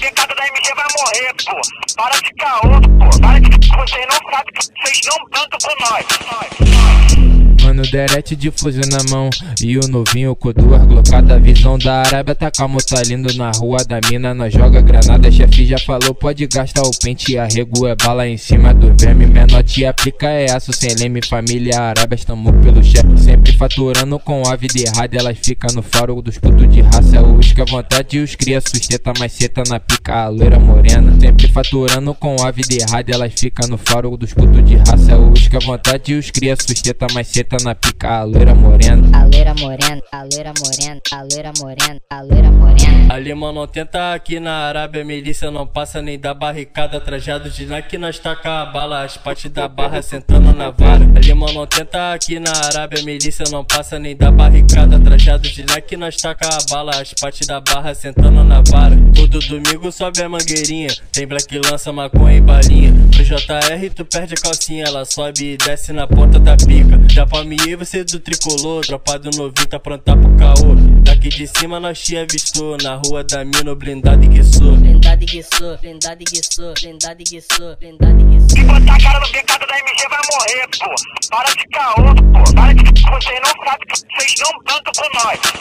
pecado da MG vai morrer, pô. Para de caô, pô. Para de vocês não sabem que vocês não cantam com nós. Mano, derete de fuzil na mão e o novinho com duas glocadas. Visão da Arábia, tá calmo, tá lindo na rua da mina. Nós joga granada, chefe já falou, pode gastar o pente. Arrego é bala em cima do verme, menor te aplica é aço sem leme. Família Arábia, estamos pelo chefe, sempre faturando com a vida errada. Elas ficam no faro dos putos de raça, o uísque à vontade e os cria sustenta, mas seta na pica, a loira morena. Sempre faturando com a vida errada, elas ficam no faro dos putos de raça, o uísque à vontade e os cria sustenta, mas seta na pica, a loira morena. A loira morena, a loira morena, a loira morena, a loira morena. Ali, mano, tenta aqui na Arábia, milícia não passa nem da barricada. Trajado de Nike, nós taca a bala, as partes da barra sentando na vara. Ali, mano, tenta aqui na Arábia, milícia não passa nem da barricada. Trajado de Nike, nós taca a bala, as partes da barra sentando na vara. Todo domingo sobe a mangueirinha, tem black lança, maconha e balinha. No JR tu perde a calcinha, ela sobe e desce na ponta da pica. Dá pra mim e você do tricolor, tropa do novinho tá pronta pro caô. Daqui de cima nós te avistou, na rua da mina, blindado e que sou. Blindado e que sou, blindado e que sou, blindado e que sou, blindado e que sou. Se botar a cara no pecado da MG vai morrer, pô. Para de caô, pô. Para de vocês não sabem que vocês não cantam com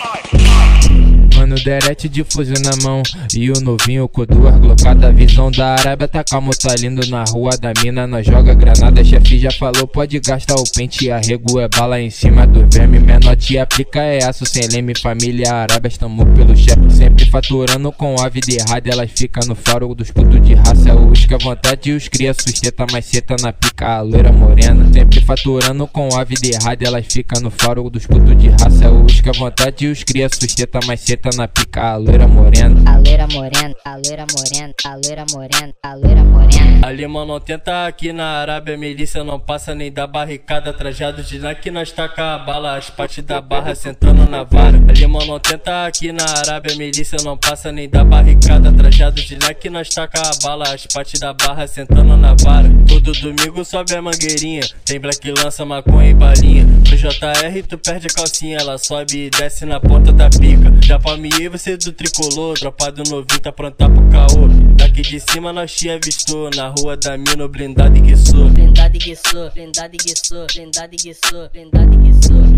nós. Mano, derete de fuzil na mão e o novinho com duas glocadas. Visão da Arábia, tá calmo, tá lindo na rua da mina. Nós joga granada, chefe já falou, pode gastar o pente. Arrego é bala em cima do verme, menor te aplica é aço sem leme. Família Arábia, estamos pelo chefe, sempre faturando com a vida errada. Elas ficam no faro dos putos de raça, o uísque à vontade e os cria sustenta, mas seta na pica, a loira morena. Sempre faturando com a vida errada, elas ficam no faro dos putos de raça, o uísque à vontade e os cria sustenta, mas seta na pica, a loira morena. A loira morena, a loira morena, a loira morena, a loira morena. Ali, mano, tenta aqui na Arábia, milícia não passa nem da barricada. Trajado de Nike, nós taca a bala, as partes da barra sentando na vara. Ali, mano, tenta aqui na Arábia, milícia não passa nem da barricada. Trajado de Nike, nós taca a bala, as partes da barra sentando na vara. Todo domingo sobe a mangueirinha, tem black lança, maconha e balinha. No JR tu perde a calcinha, ela sobe e desce na ponta da pica. Dá pra mim e você do tricolor, tropa do novinho tá pronta pro caô. Daqui de cima nós te avistou, na rua da mina, blindado e que sou. Blindado e que sou, blindado e que sou, blindado e que sou, blindado e que sou.